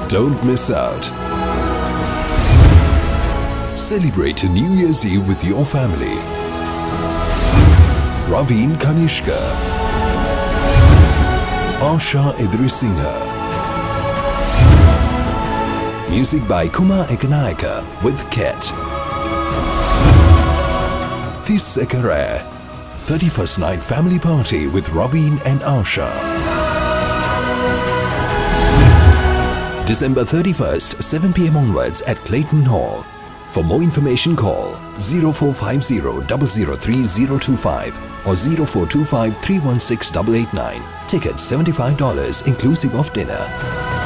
Don't miss out. Celebrate New Year's Eve with your family. Raveen Kanishka, Asha Idrisingha. Music by Kumar Ekanayaka with Ket. This Sekare, 31st night family party with Raveen and Asha. December 31st, 7 p.m. onwards at Clayton Hall. For more information call 0450 003 025 or 0425 316 889. Tickets $75 inclusive of dinner.